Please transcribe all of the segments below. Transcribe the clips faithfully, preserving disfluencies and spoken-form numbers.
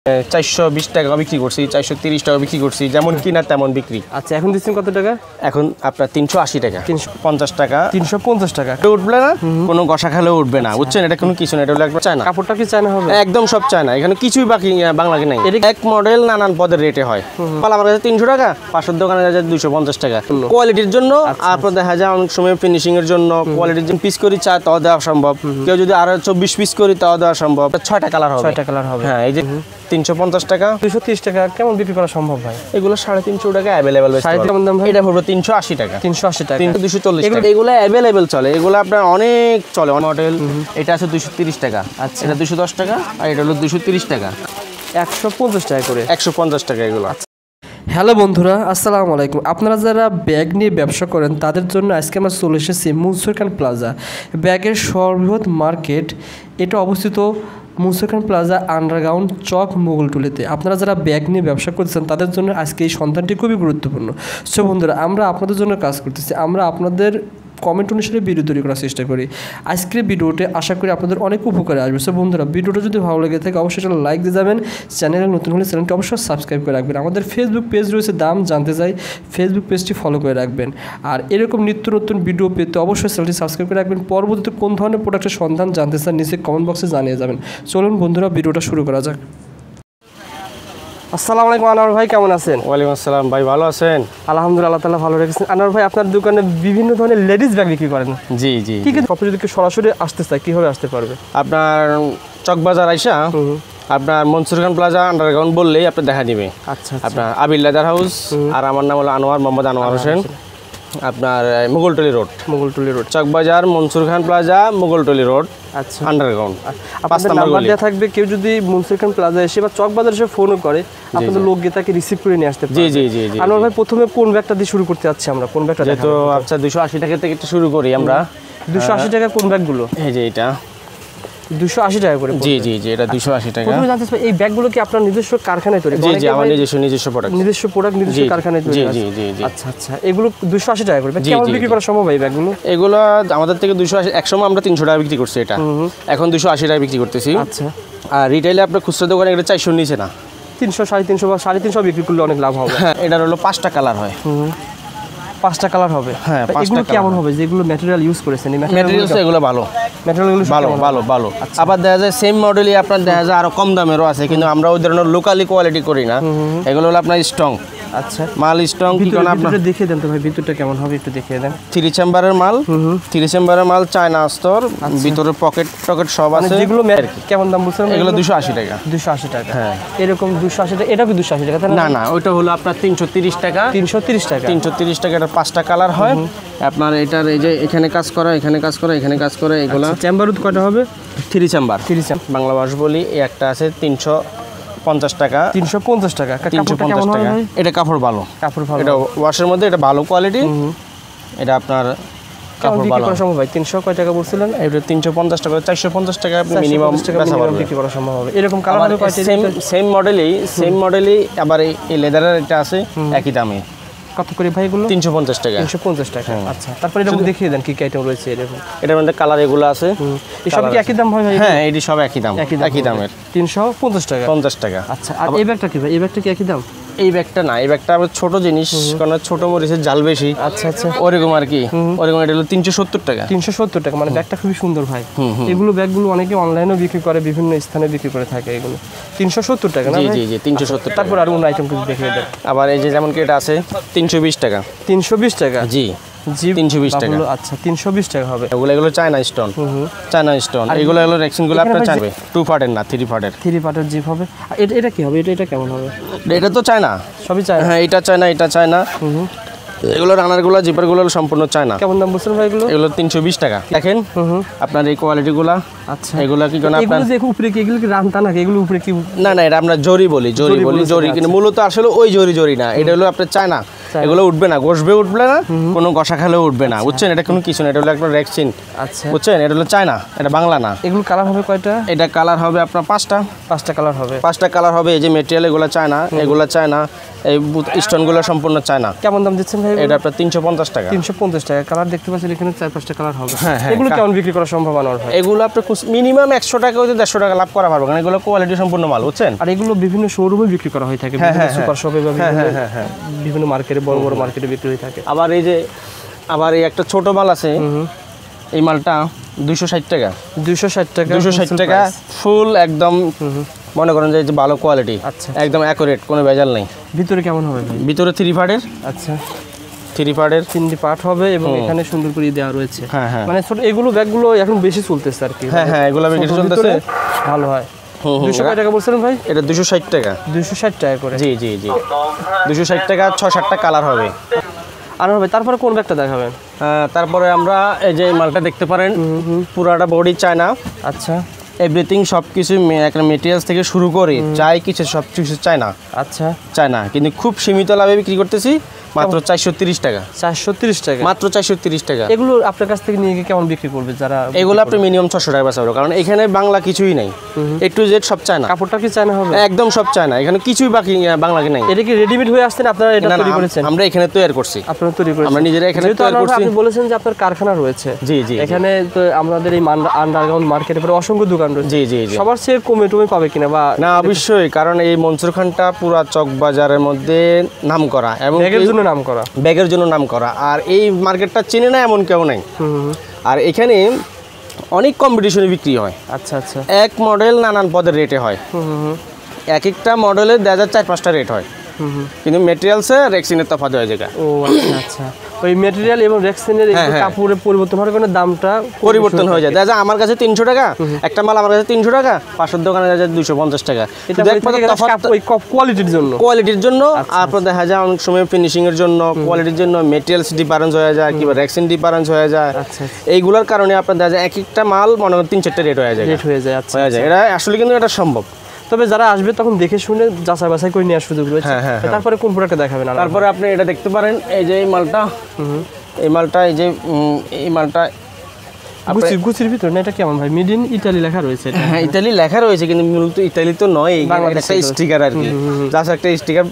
চারশো বিশ টাকা বিক্রি করছি, চারশো তিরিশ টাকা বিক্রি করছি, যেমন কিনা তেমন বিক্রি। আচ্ছা, এখন দিচ্ছেন কত টাকা? এখন আপনার তিনশো আশি টাকা, তিনশো পঞ্চাশ টাকা, তিনশো পঞ্চাশ টাকা উঠবে না, কোনো গসা খেলেও উঠবে না, বুঝছেন? এটা কোনো কিছু না, এটা হলো একবার চায়না। কাপড়টা কি চায়না হবে? একদম সব চায়না, এখানে কিছুই বাকি বাংলাকে নেই। এক মডেল নানান পদের রেটে হয়। আমার কাছে তিনশো টাকা, পাঁচশোর দোকানে দেখা যায় দুশো পঞ্চাশ টাকা। কোয়ালিটির জন্য আপনার দেখা যায় অনেক সময় ফিনিশিং এর জন্য কোয়ালিটির জন্য পিস করি চা তাও দেওয়া সম্ভব। কেউ যদি আরো চব্বিশ পিস করি তাও দেওয়া সম্ভব। ছয়টা কালার হবে, ছয়টা কালার হবে। হ্যাঁ, এই যে তিনশো পঞ্চাশ টাকা, দুশো তিরিশ টাকা কেমন বিক্রি করা সম্ভব ভাই? এগুলো সাড়ে তিনশো টাকা অ্যাভেলেবেল। কেমন দাম ভাই? এটা পড়বে তিনশো আশি টাকা, তিনশো আশি টাকা, দুশো চল্লিশ টাকা। এগুলো অ্যাভেলেবেল চলে, এগুলো আপনার অনেক চলে। মডেল এটা আছে দুশো তিরিশ টাকা, আচ্ছা, এটা দুশো দশ টাকা, আর এটা হলো দুশো তিরিশ টাকা, একশো পঞ্চাশ টাকা করে, একশো পঞ্চাশ টাকা এগুলো। হ্যালো বন্ধুরা, আসসালামু আলাইকুম। আপনারা যারা ব্যাগ নিয়ে ব্যবসা করেন তাদের জন্য আজকে আমরা চলে এসেছি মনসুর খান প্লাজা, ব্যাগের সর্ববৃহৎ মার্কেট। এটা অবস্থিত মনসুর খান প্লাজা আন্ডারগ্রাউন্ড চক মোগলটুলিতে। আপনারা যারা ব্যাগ নিয়ে ব্যবসা করছেন তাদের জন্য আজকে এই সন্ধানটি খুবই গুরুত্বপূর্ণ। সো বন্ধুরা, আমরা আপনাদের জন্য কাজ করতেছি, আমরা আপনাদের কমেন্ট অনুসারে ভিডিও তৈরি করার চেষ্টা করি। আজকের ভিডিওতে আশা করি আপনাদের অনেক উপকারে আসবে। সো বন্ধুরা, ভিডিওটা যদি ভালো লেগে থাকে অবশ্যই একটা লাইক দিয়ে যাবেন। চ্যানেলে নতুন হলে চ্যানেলটি অবশ্যই সাবস্ক্রাইব করে রাখবেন। আমাদের ফেসবুক পেজ রয়েছে দাম জানতে চাই, ফেসবুক পেজটি ফলো করে রাখবেন। আর এরকম নিত্য নতুন ভিডিও পেতে অবশ্যই চ্যানেলটি সাবস্ক্রাইব করে রাখবেন। পরবর্তীতে কোন ধরনের প্রোডাক্টের সন্ধান জানতে চান নিচে কমেন্ট বক্সে জানিয়ে যাবেন। চলুন বন্ধুরা, ভিডিওটা শুরু করা যাক। আসসালামু আলাইকুম আনোয়ার ভাই, কেমন আছেন? ওয়ালাইকুম আসসালাম ভাই, ভালো আছেন? আলহামদুলিল্লাহ, আল্লাহ তাআলা ভালো রেখেছেন। আনোয়ার ভাই, আপনার দোকানে বিভিন্ন ধরনের লেডিস ব্যাগ বিক্রি করেন? জি জি। কি কি আপনি যদি সরাসরি আসতে চাই কিভাবে আসতে পারবে? আপনার চকবাজার আইসা আপনার মনসুর খান প্লাজা আন্ডারগ্রাউন্ড বললেই আপনি দেখা দিবে। আচ্ছা, আপনার আবির লেদার হাউস, আর আমার নাম হলো আনোয়ার, মোহাম্মদ আনোয়ার হোসেন। আপনার Mogoltuli road, Mogoltuli road, Chawkbazar Mansur Khan plaza Mogoltuli road, আচ্ছা, আন্ডারগ্রাউন্ড। আপনাদের নাম্বার দেওয়া থাকবে, কেউ যদি মনসুর খান প্লাজা এসে বা চকবাজার এসে ফোনও করে আপনাদের লোক গিয়ে তাকে রিসিভ করে নিয়ে আসতে পারবে। জি জি জি জি। আনোয়ার ভাই, প্রথমে কোন ব্যাগটা দিয়ে শুরু করতে যাচ্ছি আমরা? কোন ব্যাগটা? যেহেতু আচ্ছা দুশো আশি টাকা থেকে একটু শুরু করি আমরা। দুশো আশি টাকা কোন ব্যাগগুলো? এই যে এটা দুশো আশি টাকা করে। জি জি জি, এটা দুশো আশি টাকা। প্রথমে জানতে চাই, এই ব্যাগগুলো কি আপনার নিজস্ব কারখানায় তৈরি? জি জি, আমার নিজস্ব নিজস্ব প্রোডাক্ট, নিজস্ব প্রোডাক্ট নিজস্ব কারখানায় তৈরি। জি জি জি জি। আচ্ছা আচ্ছা, এগুলো দুশো আশি টাকা করে কেমন বিক্রি করা সম্ভব এই ব্যাগগুলো? এগুলো আমাদের থেকে দুশো আশি, একসময় আমরা তিনশো টাকা বিক্রি করছি, এটা এখন দুশো আশি টাকা বিক্রি করতেছি। আচ্ছা, আর রিটেইলে আপনার খুচরা দোকানে এটা চারশোর নিচে না, তিনশো সাড়ে তিনশো বা সাড়ে তিনশো বিক্রি করলে অনেক লাভ হবে। হ্যাঁ, এটার হলো পাঁচটা কালার হয়। পাঁচটা কালার হবে। হ্যাঁ, এগুলো কেমন হবে যেগুলো ম্যাটেরিয়াল ইউজ করেছেন? এই ম্যাটেরিয়ালস এগুলো ভালো, ম্যাটেরিয়ালগুলো ভালো ভালো ভালো। আবার দেখা যায় সেম মডেলই আপনার দেখা যায় আরো কম দামেরও আছে, কিন্তু আমরা ওই ধরনের লোকালি কোয়ালিটি করি না। এগুলো হলো আপনার স্ট্রং। আচ্ছা, মাল স্ট্রং। কি কারণ আপনারা দেখিয়ে দেন তো ভাই, ভিতরটা কেমন হবে একটু দেখিয়ে দেন। থ্রি চেম্বারের মাল, থ্রি চেম্বারের মাল, চায়না স্তর, ভিতরে পকেট টকেট সব আছে। যেগুলো কেমন দাম বলছেন? এগুলো দুশো আশি টাকা। দুশো আশি টাকা, হ্যাঁ, এরকম দুশো আশি টাকা। এটা কি দুশো আশি টাকা? না না, ওইটা হলো আপনার তিনশো তিরিশ টাকা। তিনশো তিরিশ টাকা, তিনশো তিরিশ টাকা। এটা পাঁচটা কালার হয় আপনার। এটার এই যে এখানে কাজ করা, এখানে কাজ করা, এখানে কাজ করা, এগুলো চেম্বার কয়টা হবে? Three chamber. Three chamber Bangla ভাষা বলি, এই একটা আছে তিনশো পঞ্চাশ টাকা। তিনশো পঞ্চাশ টাকা, তিনশো পঞ্চাশ টাকা। এটা কাপড় ভালো, কাপড় ভালো, এটা ওয়াশের মধ্যে, এটা ভালো কোয়ালিটি। এটা আপনার কাপড় ভালো সম্ভব ভাই। তিনশো কয় টাকা বলছিলেন? এটা তিনশো পঞ্চাশ টাকা, চারশো পঞ্চাশ টাকা মিনিমাম বিক্রি করা সম্ভব হবে। এরকম কালার হবে সেম সেম মডেলই, সেম মডেলই আবার এই লেদারের একটা আছে একই দামে। কত করে ভাই এগুলো? তিনশো পঞ্চাশ টাকা। তিনশো পঞ্চাশ টাকা, আচ্ছা। তারপরে এটা দেখিয়ে দেন কি কি আইটেম রয়েছে এরকম। এটার মধ্যে কালার এগুলো আছে। এই সব কি একই দাম হয় ভাই? হ্যাঁ, এটি সব একই দাম, একই দামের। তিনশো পঞ্চাশ টাকা, পঞ্চাশ টাকা। আচ্ছা, আর এই ব্যাগটা কি ভাই? এই ব্যাগটা কি একই দাম? এই ব্যাগটা না, এই ব্যাগটা আবার ছোট জিনিস, কারণ ছোট মরিচের জাল বেশি। আচ্ছা আচ্ছা, ওরকম আর কি, ওরকম। এটা হলো তিনশো সত্তর টাকা। তিনশো সত্তর টাকা, মানে ব্যাগটা খুবই সুন্দর ভাই। এগুলো ব্যাগগুলো অনেকে অনলাইনেও বিক্রি করে, বিভিন্ন স্থানে বিক্রি করে থাকে। এগুলো তিনশো সত্তর টাকা না? জি জি জি, তিনশো সত্তর। তারপর আর অন্য আইটেম কিছু দেখিয়ে দেন। আবার এই যে যেমন কি এটা আছে তিনশো বিশ টাকা। তিনশো বিশ টাকা, জি জি, তিনশো বিশ টাকা। আচ্ছা, তিনশো বিশ টাকা হবে। এগুলো এগুলো চায়না স্টোন, চায়না স্টোন। এগুলো এগুলো রেক্সিনগুলো আপনার চাইবে টু পার্টের না, থ্রি পার্টের। থ্রি পার্টের জিপ হবে। এটা এটা কি হবে? এটা এটা কেমন হবে? এটা তো চায়না, সবই চায়না। হ্যাঁ, এটা চায়না, এটা চায়না। এগুলো রানারগুলো, জিপারগুলো সম্পূর্ণ চায়না। কেমন দাম বলছেন ভাই এগুলো? এগুলো তিনশো বিশ টাকা। দেখেন আপনার এই কোয়ালিটিগুলো। আচ্ছা, এগুলো কি কোন আপনার উপরে কি এগুলো কি রামতা নাকি? এগুলো উপরে কি? না না, এটা আমরা জরি বলি, জরি বলি, জরি। কিন্তু মূলত আসলে ওই জরি জরি না, এটা হলো আপনার চায়না। এগুলো উঠবে না, ঘষবে উঠবে না, কোনো ঘষা খেলেও উঠবে না, বুঝছেন? এটা কোনো কিছু না, এটা হলো একটা রেক্সিন। আচ্ছা, বুঝছেন? এটা হলো চায়না, এটা বাংলা না। এগুলো কালার হবে কয়টা? এটা কালার হবে আপনার পাঁচটা। পাঁচটা কালার হবে। পাঁচটা কালার হবে। এই যে মেটেরিয়াল এগুলো চায়না, এগুলো চায়না, এই স্টোনগুলো সম্পূর্ণ চায়না। কেমন দাম দিচ্ছেন ভাই? এটা আপনার তিনশো পঞ্চাশ টাকা। তিনশো পঞ্চাশ টাকা। কালার দেখতে পাচ্ছেন এখানে চার পাঁচটা কালার হবে। হ্যাঁ হ্যাঁ। এগুলো কেমন বিক্রি করা সম্ভব আমার ভাই? এগুলো আপনার মিনিমাম একশো টাকা হইতে দেড়শো টাকা লাভ করা পারবো, কারণ এগুলো কোয়ালিটি সম্পূর্ণ মাল, বুঝছেন? আর এগুলো বিভিন্ন শোরুমে বিক্রি করা হয়ে থাকে, সুপার শপে বা বিভিন্ন মার্কেটে, বড় বড় মার্কেটে বিক্রি হয়ে থাকে। আবার এই যে আবার এই একটা ছোট মাল আছে, এই মালটা দুইশো ষাট টাকা। দুইশো ষাট টাকা। দুইশো ষাট টাকা ফুল একদম, মনে করেন যে ভালো কোয়ালিটি, আচ্ছা, একদম অ্যাকুরেট, কোনো ভেজাল নেই। ভিতরে কেমন হবে ভাই? ভিতরে থ্রি পার্টের। আচ্ছা, থ্রি পার্টের তিনটি পার্ট হবে এবং এখানে সুন্দর করে দেওয়া রয়েছে। হ্যাঁ হ্যাঁ। মানে ছোট এগুলো ব্যাগগুলো এখন বেশি চলতেছে আর কি। হ্যাঁ হ্যাঁ, এগুলো বেশি চলতেছে, ভালো হয়। দুইশো কয় টাকা বলছিলেন ভাই? এটা দুইশো ষাট টাকা। দুইশো ষাট টাকা করে। জি জি জি, দুইশো ষাট টাকা, ছয় সাতটা কালার হবে। আর হবে তারপরে কোন ব্যাগটা দেখাবেন? তারপরে আমরা এই যে মালটা দেখতে পারেন, পুরাটা বডি চায়না। আচ্ছা, এভরিথিং সব কিছু একটা মেটেরিয়ালস থেকে শুরু করে চাই কিছু সব কিছু চায়না। আচ্ছা, চায়না, কিন্তু খুব সীমিত লাভে বিক্রি করতেছি, মাত্র চারশো তিরিশ টাকা। চারশো তিরিশ টাকা মাত্র চারশো তিরিশ টাকা। এগুলো আপনার কাছ থেকে নিয়ে গিয়ে কেমন বিক্রি করবে যারা? এগুলো আপনি মিনিমাম ছশো টাকা বেচা হবে, কারণ এখানে বাংলা কিছুই নাই, এ টু জেড সব চায়না। কাপড়টা কি চায়না হবে? একদম সব চায়না, এখানে কিছুই বাকি বাংলা নাই। এটা কি রেডিমেড হয়ে আসছেন আপনারা? এটা তৈরি করেছেন? আমরা এখানে তৈরি করছি। আপনারা তৈরি করেছেন? আমরা নিজেরা এখানে তৈরি করছি। আপনি বলেছেন যে আপনার কারখানা রয়েছে। জি জি। এখানে তো আমাদের এই আন্ডারগ্রাউন্ড মার্কেটে পরে অসংখ্য দোকান রয়েছে। জি জি জি। সবার চেয়ে কমে টমে পাবে কিনা বা? না, অবশ্যই, কারণ এই মনসুর খানটা পুরা চক বাজারের মধ্যে নাম করা এবং ব্যাগের জন্য নাম করা, ব্যাগের জন্য নাম করা। আর এই মার্কেটটা চেনে না এমন কেউ নাই। আর এখানে অনেক কম্পিটিশনে বিক্রি হয়। আচ্ছা আচ্ছা। এক মডেল নানান পদের রেটে হয়, এক একটা মডেলের দেখা যায় চার পাঁচটা রেট হয়, কিন্তু মেটেরিয়ালসে রেক্সিনের তফাৎ হয়ে যায়। ও আচ্ছা আচ্ছা। ওই মেটেরিয়াল এবং রেক্সিনের কাপড়ের পরিবর্তন হওয়ার কারণে দামটা পরিবর্তন হয়ে যায়। দেখা যায় আমার কাছে তিনশো টাকা একটা মাল, আমার কাছে তিনশো টাকা, পাশের দোকানে দেখা যায় দুইশো পঞ্চাশ টাকা। কোয়ালিটির জন্য কোয়ালিটির জন্য আপনার দেখা যায় অনেক সময় ফিনিশিং এর জন্য, কোয়ালিটির জন্য মেটেরিয়ালস ডিফারেন্স হয়ে যায়, কিংবা রেক্সিন ডিফারেন্স হয়ে যায়। এইগুলোর কারণে আপনার দেখা যায় এক একটা মাল মনে করেন তিন চারটে রেট হয়ে যায় রেট হয়ে যায় হয়ে যায় এটা আসলে কিন্তু এটা সম্ভব। তবে যারা আসবে তখন দেখে শুনে যাচাই বাছাই করে নেওয়ার সুযোগ রয়েছে। তারপরে কোন প্রোডাক্টটা দেখাবেন? তারপরে আপনি এটা দেখতে পারেন, এই যে এই মালটা, এই মালটা, এই যে এই মালটা গুচি গুচির ভিতরে না, এটা কেমন ভাই? মেড ইন ইতালি লেখা রয়েছে। হ্যাঁ, ইতালি লেখা রয়েছে, কিন্তু মূলত ইতালি তো নয়, একটা স্টিকার আর কি, জাস্ট একটা স্টিকার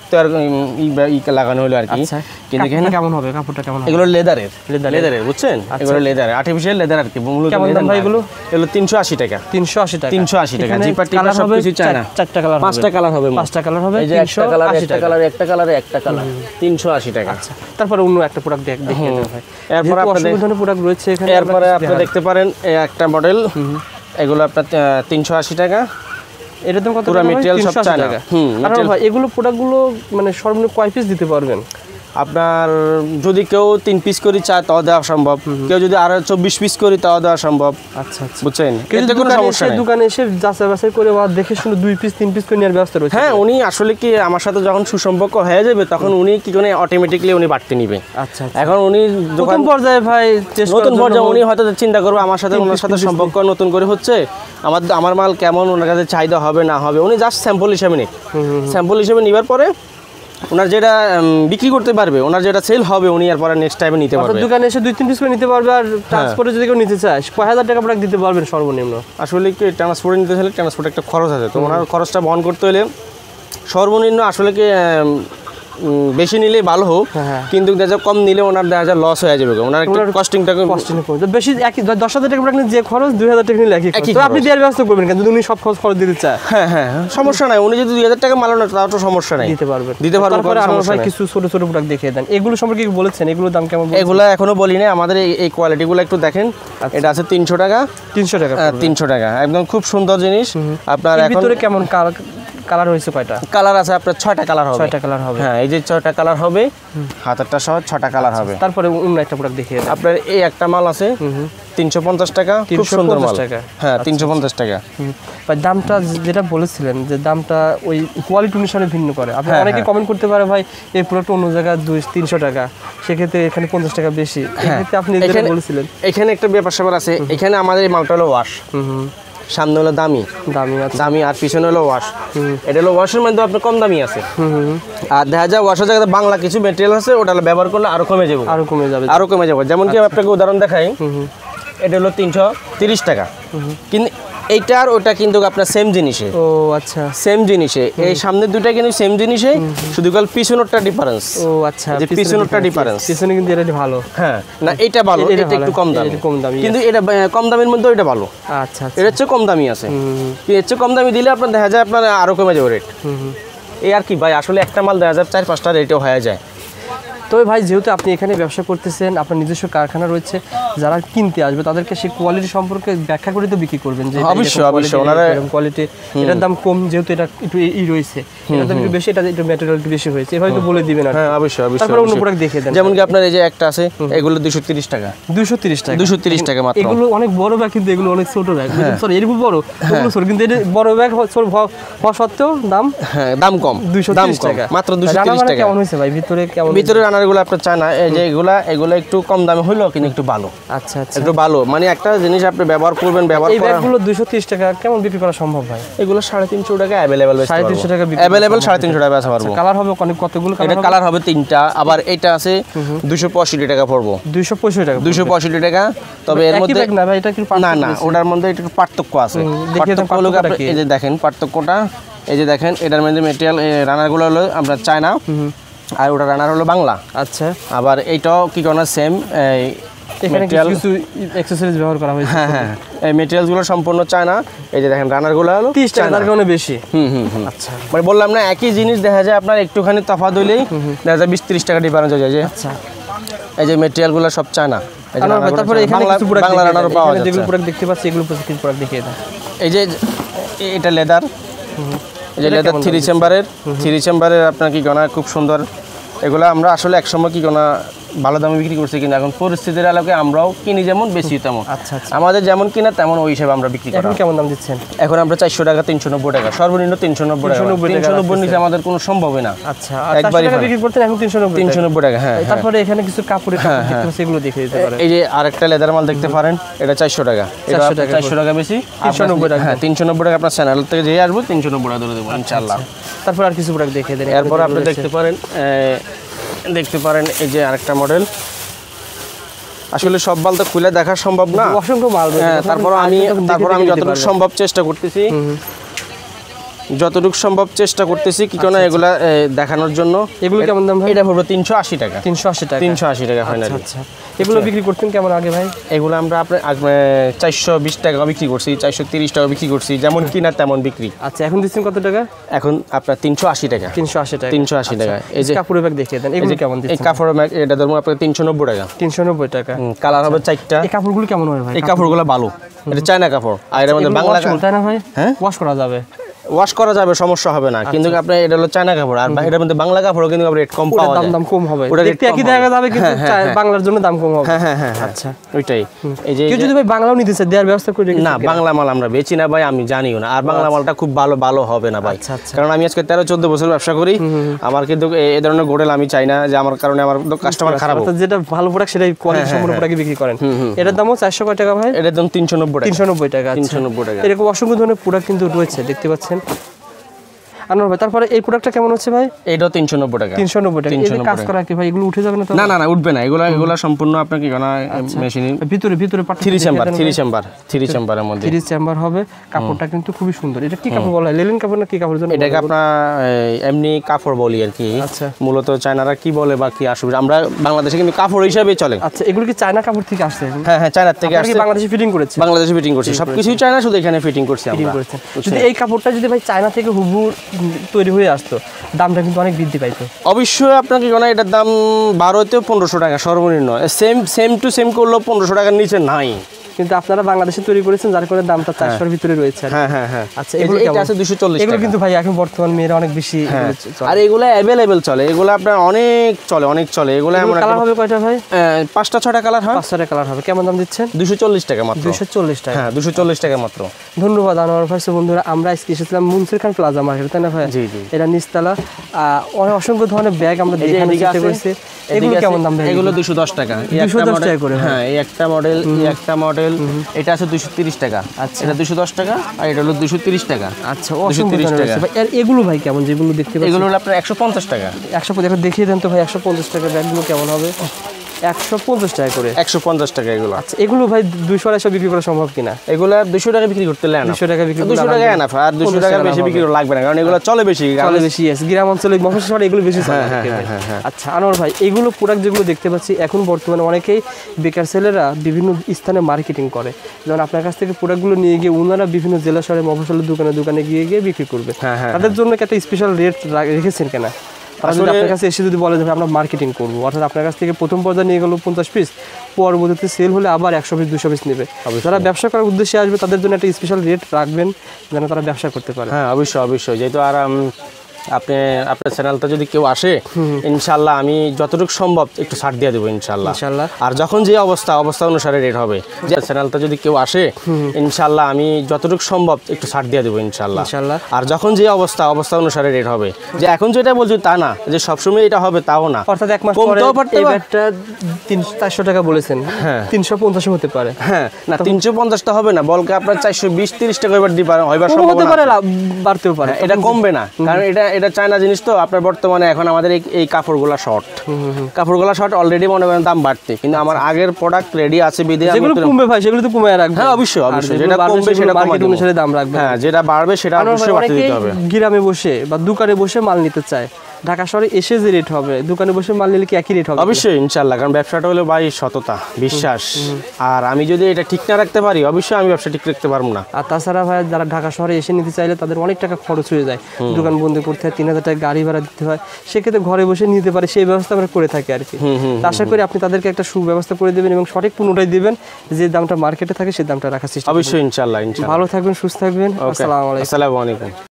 লাগানো হলো আর কি। কিন্তু এখানে কেমন হবে? কাপড়টা কেমন হবে? এগুলো লেদারের, লেদারের, বুঝছেন? এগুলো লেদার, আর্টিফিশিয়াল লেদার আর কি। কেমন দাম ভাই এগুলো? এগুলো তিনশো আশি টাকা। তিনশো আশি টাকা। তিনশো আশি টাকা। জিপার টিপার সব কিছু চায়না। চারটা কালার, পাঁচটা কালার হবে। পাঁচটা কালার হবে। এই যে একটা কালার, একটা কালার, একটা কালার, একটা কালার, তিনশো আশি টাকা। আচ্ছা, তারপরে অন্য একটা প্রোডাক্ট দেখিয়ে দেন ভাই। এরপর আপনাদের অসংখ্য প্রোডাক্ট রয়েছে এখানে। এরপরে আপনি দেখতে পারেন এই একটা মডেল, এগুলো আপনার তিনশো আশি টাকা। এটার দাম কত? পুরো মেটেরিয়াল সব চায়না। হুম, আর ভাই এগুলো প্রোডাক্টগুলো মানে সর্বনিম্ন কয় পিস দিতে পারবেন? আপনার যদি কেউ তিন পিস করি চায় তাও দেওয়া সম্ভব, কেউ যদি আরো চব্বিশ পিস করি তাও দেওয়া সম্ভব। আচ্ছা আচ্ছা, বুঝছেন? এতে কোনো সমস্যা নেই। দোকানে এসে যাচাই বাছাই করে বা দেখে শুনে দুই পিস তিন পিস করে নেওয়ার ব্যবস্থা রয়েছে। হ্যাঁ, উনি আসলে কি আমার সাথে যখন সুসম্পর্ক হয়ে যাবে তখন উনি কি করে অটোমেটিক্যালি উনি বাড়তে নিবে। আচ্ছা, এখন উনি নতুন পর্যায়ে ভাই, নতুন পর্যায়ে উনি হয়তো চিন্তা করবে আমার সাথে ওনার সাথে সম্পর্ক নতুন করে হচ্ছে, আমার আমার মাল কেমন, ওনার কাছে চাহিদা হবে না হবে, উনি জাস্ট স্যাম্পল হিসেবে নিক। স্যাম্পল হিসেবে নেবার পরে ওনার যেটা বিক্রি করতে পারবে, ওনার যেটা সেল হবে, উনি এরপরে নেক্সট টাইমে নিতে পারবে। দোকানে এসে দুই তিন পিস করে নিতে পারবে। আর ট্রান্সপোর্টে যদি কেউ নিতে চায় কয় হাজার টাকা প্রোডাক্ট দিতে পারবেন সর্বনিম্ন? আসলে কি ট্রান্সপোর্টে নিতে চাইলে ট্রান্সপোর্টে একটা খরচ আছে, তো ওনার খরচটা বহন করতে হলে সর্বনিম্ন আসলে কি বেশি নিলে ভালো হোক, কিন্তু দেখা যায় কম নিলে ওনার দেখা যায় লস হয়ে যাবে, ওনার একটা কস্টিংটাকে বেশি। দশ হাজার টাকা প্রোডাক্ট যে খরচ, দুই হাজার টাকা নিলে একই, তো আপনি দেওয়ার ব্যবস্থা করবেন কিন্তু উনি সব খরচ খরচ দিতে চায়। হ্যাঁ হ্যাঁ, সমস্যা নাই, উনি যদি দুই হাজার টাকা মাল না তাও তো সমস্যা নাই, দিতে পারবেন দিতে পারবেন। তারপরে আমরা ভাই কিছু ছোট ছোট প্রোডাক্ট দেখিয়ে দেন। এগুলো সম্পর্কে কি বলেছেন? এগুলোর দাম কেমন? এগুলো এখনো বলি না, আমাদের এই কোয়ালিটিগুলো একটু দেখেন। এটা আছে তিনশো টাকা। তিনশো টাকা তিনশো টাকা, একদম খুব সুন্দর জিনিস। আপনার ভিতরে কেমন কালার হয়েছে? কয়টা কালার আছে? আপনার ছয়টা কালার হবে। ছয়টা কালার হবে। হ্যাঁ, এই যে ছয়টা কালার হবে, হাতেরটা সহ ছয়টা কালার হবে। তারপরে অন্য একটা প্রোডাক্ট দেখিয়ে দেন। আপনার এই একটা মাল আছে তিনশো পঞ্চাশ টাকা, খুব সুন্দর মাল। হ্যাঁ, তিনশো পঞ্চাশ টাকা। দামটা যেটা বলেছিলেন যে দামটা ওই কোয়ালিটি অনুসারে ভিন্ন করে। আপনি অনেকে কমেন্ট করতে পারে ভাই এই প্রোডাক্ট অন্য জায়গায় দুই তিনশো টাকা, সেক্ষেত্রে এখানে পঞ্চাশ টাকা বেশি। এক্ষেত্রে আপনি যেটা বলেছিলেন, এখানে একটা ব্যাপার স্যাপার আছে। এখানে আমাদের এই মালটা হলো ওয়াশ। সামনে হলো দামি দামি দামি আর পিছনে হলো ওয়াশ। এটা হলো ওয়াশের মধ্যে আপনার কম দামি আছে। আর দেখা যায় ওয়াশের জায়গাতে বাংলা কিছু মেটেরিয়াল আছে, ওটা ব্যবহার করলে আরো কমে যাবে, আরো কমে যাবে, আরো কমে যাবে। যেমন কি আপনাকে উদাহরণ দেখাই, এটা হলো তিনশো তিরিশ টাকা, কিন্তু এইটা আর ওটা কিন্তু আপনার সেম জিনিসে। ও আচ্ছা, সেম জিনিসে, এই সামনে দুটা কিন্তু সেম জিনিসে, শুধু কাল পিছনেরটা ডিফারেন্স। ও আচ্ছা, যে পিছনেরটা ডিফারেন্স, পিছনে কিন্তু এটা ভালো। হ্যাঁ, না এটা ভালো, এটা একটু কম দামি, কম দামি, কিন্তু এটা কম দামের মধ্যে এটা ভালো। আচ্ছা, এটা হচ্ছে কম দামি আছে, এর চেয়ে কম দামি দিলে আপনার দেখা যায় আপনার আরো কমে যাবে রেট। এই আর কি ভাই, আসলে একটা মাল দেখা যায় চার পাঁচটা রেটেও হয়ে যায়। তবে ভাই যেহেতু আপনি এখানে ব্যবসা করতেছেন, আপনার নিজস্ব কারখানা রয়েছে, যারা কিনতে আসবে তাদেরকে সেই কোয়ালিটি সম্পর্কে ব্যাখ্যা করে তো বিক্রি করবেন যে অবশ্যই অবশ্যই ওনারা কোয়ালিটি, এটার দাম কম যেহেতু এটা একটু ই রয়েছে, এটার দাম একটু বেশি, এটা একটু ম্যাটেরিয়াল একটু বেশি হয়েছে, এভাবে তো বলে দিবেন। হ্যাঁ অবশ্যই অবশ্যই। তারপর অন্য প্রোডাক্ট দেখিয়ে দেন। যেমন কি আপনার এই যে একটা আছে, এগুলো দুশো তিরিশ টাকা, দুশো তিরিশ টাকা, দুশো তিরিশ টাকা মাত্র। এগুলো অনেক বড় ব্যাগ, কিন্তু এগুলো অনেক ছোট ব্যাগ, সরি এরকম বড় এগুলো ছোট, কিন্তু এটা বড় ব্যাগ হওয়া সত্ত্বেও দাম, হ্যাঁ দাম কম, দুশো তিরিশ টাকা মাত্র দুশো তিরিশ টাকা। কেমন হয়েছে ভাই ভিতরে? কেমন ভিতরে রানারগুলো আপনার চায়না, এই যে এগুলা এগুলো একটু কম দামে হলো, কিন্তু একটু ভালো। আচ্ছা আচ্ছা, একটু ভালো, মানে একটা জিনিস আপনি ব্যবহার করবেন, ব্যবহার এই ব্যাগগুলো দুশো তিরিশ টাকা কেমন বিক্রি করা সম্ভব ভাই? এগুলো সাড়ে তিনশো টাকা অ্যাভেলেবেল, সাড়ে তিনশো টাকা অ্যাভেলেবেল, সাড়ে তিনশো টাকা বেচা পারবো। কালার হবে অনেক, কতগুলো এটা কালার হবে তিনটা। আবার এটা আছে দুশো পঁয়ষট্টি টাকা পড়বো, দুশো পঁয়ষট্টি টাকা, দুশো পঁয়ষট্টি টাকা। তবে এর মধ্যে না ভাই, এটা কি না না, ওটার মধ্যে একটু পার্থক্য আছে। পার্থক্য হলো এই যে দেখেন পার্থক্যটা, এই যে দেখেন এটার মধ্যে মেটেরিয়াল রানারগুলো হলো আপনার চায়না, আর ওটা রানার হলো বাংলা। আচ্ছা, আবার এইটাও কি কোনো সেম, এখানে কিছু অ্যাকসেসরিজ ব্যবহার করা হয়েছে। হ্যাঁ হ্যাঁ, এই মেটেরিয়ালসগুলো সম্পূর্ণ চায়না। এই যে দেখেন রানারগুলো হলো তিরিশ টাকা, তার কারণে বেশি। হুম হুম হুম। আচ্ছা, মানে বললাম না, একই জিনিস দেখা যায় আপনার একটুখানি তফাৎ হইলেই দেখা যায় বিশ তিরিশ টাকা ডিফারেন্স হয়ে যায়। যে আচ্ছা, এই যে মেটেরিয়ালগুলো সব চায়না। তারপরে এখানে কিছু প্রোডাক্ট বাংলা রানারও পাওয়া যায়, যেগুলো প্রোডাক্ট দেখতে পাচ্ছি এগুলো কিছু প্রোডাক্ট দেখিয়ে দাও। এই যে এটা লেদার, এই যে লেদার থ্রি চেম্বারের, থ্রি চেম্বারের আপনার কি গনা খুব সুন্দর। এগুলো আমরা আসলে একসময় কি গনা ভালো দামে বিক্রি করছি, কিন্তু এখন পরিস্থিতির আলোকে আমরাও কিনি যেমন, বেশি তেমন। আচ্ছা আচ্ছা, আমাদের যেমন কিনা তেমন ওই হিসাবে আমরা বিক্রি করি। এখন কেমন দাম দিচ্ছেন? এখন আমরা চারশো টাকা, তিনশো নব্বই টাকা, সর্বনিম্ন তিনশো নব্বই টাকা, তিনশো নব্বই নিচে আমাদের কোনো সম্ভবই না। আচ্ছা, একবারই বিক্রি করতেন, এখন তিনশো নব্বই, তিনশো নব্বই টাকা। হ্যাঁ, তারপরে এখানে কিছু কাপড়ের কাপড় দেখতে পাচ্ছি, এগুলো দেখিয়ে দিতে পারেন। এই যে আরেকটা লেদার মাল দেখতে পারেন, এটা চারশো টাকা, চারশো টাকা, চারশো টাকা বেশি, তিনশো নব্বই টাকা। হ্যাঁ, তিনশো নব্বই টাকা আপনার চ্যানেল থেকে যেয়ে আসবো, তিনশো নব্বই টাকা ধরে দেবো ইনশাআল্লাহ। তারপর আর কিছু প্রোডাক্ট দেখিয়ে দেন। এরপর আপনি দেখতে পারেন, দেখতে পারেন এই যে আরেকটা মডেল। আসলে সব মাল তো খুলে দেখা সম্ভব না, অসংখ্য মাল। তারপর আমি তারপর আমি যতটুকু সম্ভব চেষ্টা করতেছি, যতটুকু সম্ভব চেষ্টা করতেছি কি কোনো এগুলা দেখানোর জন্য। এগুলো কেমন দাম ভাই? এটা পড়বে তিনশো আশি টাকা, তিনশো আশি টাকা, তিনশো আশি টাকা ফাইনালি। আচ্ছা, এগুলো বিক্রি করতেন কেমন আগে ভাই? এগুলো আমরা আপনার চারশো বিশ টাকা বিক্রি করছি, চারশো তিরিশ টাকা বিক্রি করছি, যেমন কিনা তেমন বিক্রি। আচ্ছা, এখন দিচ্ছেন কত টাকা? এখন আপনার তিনশো আশি টাকা, তিনশো আশি টাকা, তিনশো আশি টাকা। এই যে কাপড়ের ব্যাগ দেখিয়ে দেন, এগুলো কেমন দিচ্ছেন? এই কাপড়ের ব্যাগ এটা ধরুন আপনার তিনশো নব্বই টাকা, তিনশো নব্বই টাকা। কালার হবে চারটা। এই কাপড়গুলো কেমন হয় ভাই? এই কাপড়গুলো ভালো, এটা চায়না কাপড়, আর এর মধ্যে বাংলা, তাই না ভাই? হ্যাঁ, ওয়াশ করা যাবে, ওয়াশ করা যাবে, সমস্যা হবে না। কিন্তু আপনার এটা হলো চায়না কাপড়, আর এটার মধ্যে বাংলা কাপড়ও কিন্তু রেট কম পাওয়া যায়, দাম কম হবে, দেখতে একই দেখা যাবে, কিন্তু বাংলার জন্য দাম কম হবে। হ্যাঁ হ্যাঁ হ্যাঁ, আচ্ছা ওইটাই। এই যে কেউ যদি ভাই বাংলাও নিতে চায়, দেওয়ার ব্যবস্থা করে না, বাংলা মাল আমরা বেচি না ভাই, আমি জানিও না। আর বাংলা মালটা খুব ভালো ভালো হবে না ভাই, কারণ আমি আজকে তেরো চোদ্দ বছর ব্যবসা করি। আমার কিন্তু এই ধরনের গোডেল আমি চাই না যে আমার কারণে আমার কাস্টমার খারাপ হোক। যেটা ভালো প্রোডাক্ট সেটাই কোয়ালিটি সম্পন্ন প্রোডাক্ট বিক্রি করেন। এটার দামও চারশো কয় টাকা ভাই? এটার দাম তিনশো নব্বই টাকা, তিনশো নব্বই টাকা, তিনশো নব্বই টাকা। এরকম অসংখ্য ধরনের প্রোডাক্ট কিন্তু রয়েছে, দেখতে পাচ্ছেন আনোয়ার ভাই। তারপরে এই প্রোডাক্টটা কেমন হচ্ছে ভাই? এইটাও তিনশো নব্বই টাকা, তিনশো নব্বই টাকা। এই কাজ করা কি ভাই, এগুলো উঠে যাবে না তো? না না না, উঠবে না, এগুলা এগুলা সম্পূর্ণ আপনার কি না মেশিনের ভিতরে ভিতরে three chamber, three chamber, three চেম্বারের মধ্যে থ্রি চেম্বার হবে। কাপড়টা কিন্তু খুবই সুন্দর। এটা কি কাপড় বলা হয়? লিনেন কাপড় না কি কাপড়ের জন্য? এটাকে আপনার এমনি কাপড় বলি আর কি। আচ্ছা, মূলত চায়নারা কি বলে বা কি আসবে, আমরা বাংলাদেশে কিন্তু কাপড় হিসাবে চলে। আচ্ছা, এগুলো কি চায়না কাপড় থেকে আসছে? হ্যাঁ হ্যাঁ, চায়না থেকে আসছে, বাংলাদেশে ফিটিং করেছে, বাংলাদেশে ফিটিং করছি, সবকিছু চায়না, শুধু এখানে ফিটিং করছি আমরা। যদি এই কাপড়টা যদি ভাই চায়না থেকে হুবহু তৈরি হয়ে আসতো, দামটা কিন্তু অনেক বৃদ্ধি পাইতো। অবশ্যই আপনাকে কোনো এটার দাম বারোতে পনেরোশো টাকা সর্বনিম্ন, সেম সেম টু সেম করলেও পনেরোশো টাকার নিচে নাই। কিন্তু আপনারা বাংলাদেশে তৈরি করেছেন, যার কারণে দামটা চারশোর ভিতরে রয়েছে। হ্যাঁ হ্যাঁ হ্যাঁ। আচ্ছা, এগুলো আছে দুশো চল্লিশ। এগুলো কিন্তু ভাই এখন বর্তমান মেয়েরা অনেক বেশি, আর এগুলো অ্যাভেলেবেল চলে, এগুলো আপনার অনেক চলে, অনেক চলে। এগুলো এমন কালার হবে কয়টা ভাই? পাঁচটা ছয়টা কালার হয়, পাঁচ ছয়টা কালার হবে। কেমন দাম দিচ্ছেন? দুশো চল্লিশ টাকা মাত্র, দুশো চল্লিশ টাকা। হ্যাঁ, দুশো চল্লিশ টাকা মাত্র। ধন্যবাদ আনোয়ার ভাই। বন্ধুরা, আমরা আজকে এসেছিলাম মুনসির খান প্লাজা মার্কেট, তাই না ভাই? জি জি। এটা নিচতলা, অনেক অসংখ্য ধরনের ব্যাগ আমরা দেখানোর চেষ্টা করেছি। এগুলো কেমন দাম ভাই? এগুলো দুশো দশ টাকা, দুশো দশ টাকা করে। হ্যাঁ, এই একটা মডেল, এই একটা মডেল, মডেল, এটা আছে দুশো তিরিশ টাকা। আচ্ছা, এটা দুশো দশ টাকা, আর এটা হলো দুশো তিরিশ টাকা। আচ্ছা, দুশো তিরিশ টাকা। আর এগুলো ভাই কেমন, যেগুলো দেখতে পাচ্ছি এগুলো হলো আপনার একশো পঞ্চাশ টাকা। একশো পঞ্চাশ দেখিয়ে দেন তো ভাই, একশো পঞ্চাশ টাকা ব্যাগগুলো কেমন হবে? একশো পঞ্চাশ টাকা করে, একশো পঞ্চাশ টাকা এগুলো। আচ্ছা, এগুলো ভাই দুইশো আড়াইশো বিক্রি করা সম্ভব কিনা? এগুলো দুশো টাকা বিক্রি করতে লাগে না, দুশো টাকা বিক্রি, দুশো টাকা এনাফ, আর দুশো টাকা বেশি বিক্রি লাগবে না, কারণ এগুলো চলে বেশি, চলে বেশি। আছে গ্রাম অঞ্চলে, মফস্বল শহরে এগুলো বেশি চলে। আচ্ছা আনোয়ার ভাই, এগুলো প্রোডাক্ট যেগুলো দেখতে পাচ্ছি এখন বর্তমানে অনেকেই বেকার ছেলেরা বিভিন্ন স্থানে মার্কেটিং করে, যেমন আপনার কাছ থেকে প্রোডাক্টগুলো নিয়ে গিয়ে ওনারা বিভিন্ন জেলা শহরে মফস্বলের দোকানে দোকানে গিয়ে গিয়ে বিক্রি করবে। তাদের জন্য একটা স্পেশাল রেট রেখেছেন কেনা? আসলে আপনার কাছে এসে যদি বলে যে আমরা মার্কেটিং করবো, অর্থাৎ আপনার কাছ থেকে প্রথম পর্যায়ে নিয়ে গেল পঞ্চাশ পিস, পরবর্তীতে সেল হলে আবার একশো পিস দুশো পিস নেবে। যারা ব্যবসা করার উদ্দেশ্যে আসবে তাদের জন্য একটা স্পেশাল রেট রাখবেন যেন তারা ব্যবসা করতে পারে। হ্যাঁ অবশ্যই অবশ্যই, যেহেতু আর আপনি আপনার চ্যানেলটা যদি কেউ আসে, ইনশাল্লাহ আমি যতটুকু সম্ভব একটু ছাড় দিয়ে দেবো ইনশাল্লাহ। ইনশাল্লাহ। আর যখন যে অবস্থা অবস্থা অনুসারে রেট হবে, যে চ্যানেলটা যদি কেউ আসে, ইনশাল্লাহ আমি যতটুকু সম্ভব একটু ছাড় দিয়ে দেবো ইনশাল্লাহ। ইনশাল্লাহ। আর যখন যে অবস্থা অবস্থা অনুসারে রেট হবে, যে এখন যেটা বলছি তা না যে সবসময় এটা হবে তাও না, অর্থাৎ এক মাস পরে এই ব্যাগটা তিনশো চারশো টাকা বলেছেন, হ্যাঁ তিনশো পঞ্চাশ হতে পারে। হ্যাঁ না, তিনশো পঞ্চাশটা হবে না, বলকে আপনার চারশো বিশ তিরিশ টাকা এবার হইবার সম্ভাবনা পারে, বাড়তেও পারে, এটা কমবে না, কারণ এটা এটা চায়না জিনিস তো। আপনার বর্তমানে এখন আমাদের এই কাপড়গুলা শর্ট, কাপড়গুলা শর্ট অলরেডি মনে করেন দাম বাড়তে, কিন্তু আমার আগের প্রোডাক্ট রেডি আছে বিদে যেগুলো কমবে ভাই সেগুলো তো কমে রাখবে। হ্যাঁ অবশ্যই অবশ্যই, যেটা কমবে সেটা মার্কেট অনুসারে দাম রাখবে। হ্যাঁ, যেটা বাড়বে সেটা অবশ্যই বাড়তে দিতে হবে। গ্রামে বসে বা দোকানে বসে মাল নিতে চায়, ঢাকা শহরে এসে যে রেট হবে দোকানে বসে মাল নিলে কি একই রেট হবে? অবশ্যই ইনশাআল্লাহ, কারণ ব্যবসাটা হলো ভাই সততা, বিশ্বাস, আর আমি যদি এটা ঠিক না রাখতে পারি অবশ্যই আমি ব্যবসা ঠিক রাখতে পারবো না। আর তাছাড়া ভাই যারা ঢাকা শহরে এসে নিতে চাইলে তাদের অনেক টাকা খরচ হয়ে যায়, দোকান বন্ধ করতে হয়, তিন হাজার টাকা গাড়ি ভাড়া দিতে হয়, সেক্ষেত্রে ঘরে বসে নিতে পারে, সেই ব্যবস্থা আমরা করে থাকি আর কি। আশা করি আপনি তাদেরকে একটা সুব্যবস্থা করে দেবেন এবং সঠিক পণ্যটাই দেবেন, যে দামটা মার্কেটে থাকে সেই দামটা রাখার চেষ্টা। অবশ্যই ইনশাআল্লাহ। ভালো থাকবেন, সুস্থ থাকবেন। আসসালামু আলাইকুম। আসসালামু আলাইকুম।